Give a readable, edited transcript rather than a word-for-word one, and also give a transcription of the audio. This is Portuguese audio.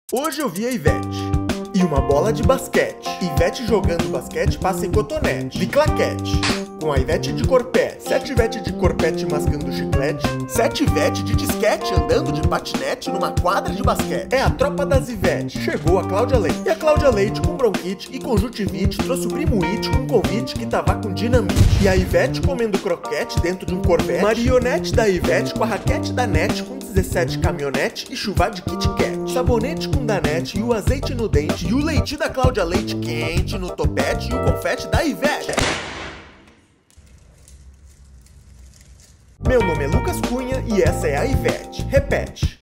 Hoje eu vi a Ivete e uma bola de basquete. Ivete jogando basquete passa em cotonete. Vi claquete com a Ivete de corpé. 7 Ivete de corpete mascando chiclete. 7 Ivete de disquete andando de patinete numa quadra de basquete. É a tropa das Ivete. Chegou a Cláudia Leite. E a Cláudia Leite com bronquite e conjuntivite trouxe o primo It com convite que tava com dinamite. E a Ivete comendo croquete dentro de um corvette. Marionete da Ivete com a raquete da net com 17 caminhonete e chuva de Kit Kat. Sabonete com danete e o azeite no dente. E o leite da Cláudia Leite quente no topete e o confete da Ivete. Meu nome é Lucas Cunha e essa é a Ivete. Repete.